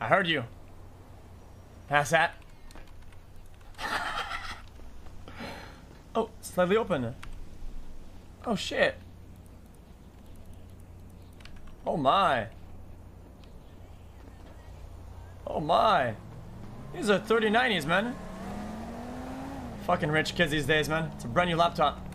I heard you. Pass that. Oh, slightly open. Oh shit. Oh my. Oh my. These are 3090s, man. Fucking rich kids these days, man. It's a brand new laptop.